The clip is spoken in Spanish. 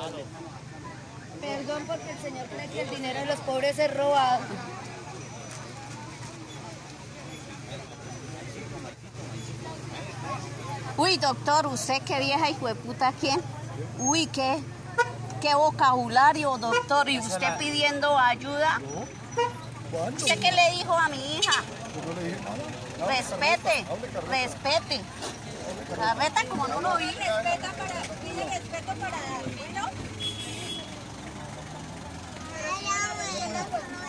Perdón porque el señor cree que el dinero de los pobres es robado. Uy, doctor, usted qué vieja hijo de puta, ¿quién? Uy, qué vocabulario, doctor. ¿Y usted pidiendo ayuda? ¿Usted qué le dijo a mi hija? Yo no le dije nada. Respete, respete. Carreta como no lo vi. Pide respeto para dar, ¿no?